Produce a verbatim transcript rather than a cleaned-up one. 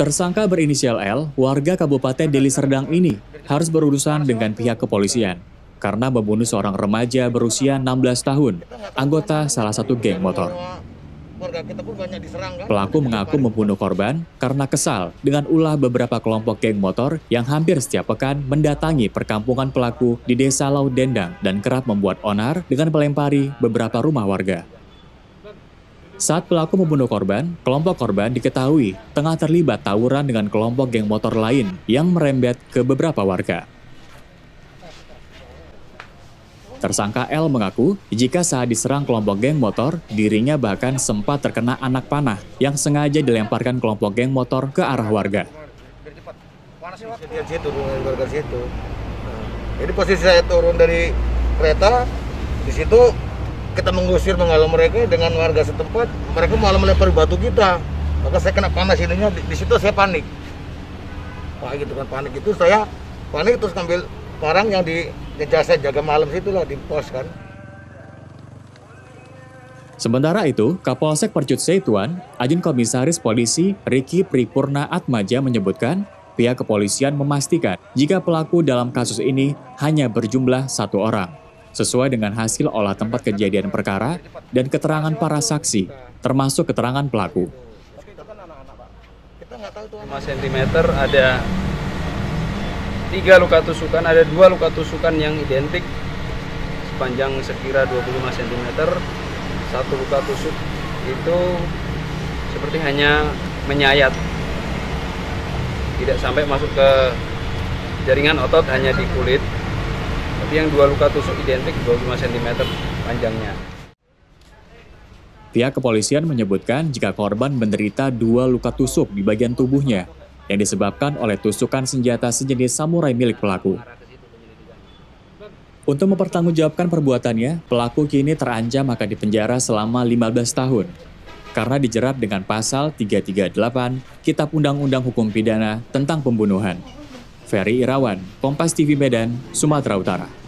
Tersangka berinisial L, warga Kabupaten Deli Serdang ini harus berurusan dengan pihak kepolisian karena membunuh seorang remaja berusia enam belas tahun, anggota salah satu geng motor. Pelaku mengaku membunuh korban karena kesal dengan ulah beberapa kelompok geng motor yang hampir setiap pekan mendatangi perkampungan pelaku di Desa Laut Dendang dan kerap membuat onar dengan melempari beberapa rumah warga. Saat pelaku membunuh korban, kelompok korban diketahui tengah terlibat tawuran dengan kelompok geng motor lain yang merembet ke beberapa warga. Tersangka L mengaku jika saat diserang kelompok geng motor, dirinya bahkan sempat terkena anak panah yang sengaja dilemparkan kelompok geng motor ke arah warga. Jadi posisi saya turun dari kereta, di situ kita mengusir menghalau mereka dengan warga setempat, mereka malah melempar batu kita. Maka saya kena panas ininya, di, di situ saya panik. Wah gitu kan, panik itu saya panik terus ngambil barang yang di jasa jaga malam situlah di pos kan. Sementara itu, Kapolsek Percut Seituan, Ajun Komisaris Polisi Riki Pripurna Atmaja menyebutkan pihak kepolisian memastikan jika pelaku dalam kasus ini hanya berjumlah satu orang, sesuai dengan hasil olah tempat kejadian perkara dan keterangan para saksi, termasuk keterangan pelaku. lima sentimeter ada tiga luka tusukan, ada dua luka tusukan yang identik sepanjang sekira dua puluh lima sentimeter. Satu luka tusuk itu seperti hanya menyayat, tidak sampai masuk ke jaringan otot, hanya di kulit. Tapi yang dua luka tusuk identik dua puluh lima sentimeter panjangnya. Pihak kepolisian menyebutkan jika korban menderita dua luka tusuk di bagian tubuhnya yang disebabkan oleh tusukan senjata sejenis samurai milik pelaku. Untuk mempertanggungjawabkan perbuatannya, pelaku kini terancam akan dipenjara selama lima belas tahun karena dijerat dengan pasal tiga tiga delapan Kitab Undang-Undang Hukum Pidana tentang Pembunuhan. Ferry Irawan, Kompas T V Medan, Sumatera Utara.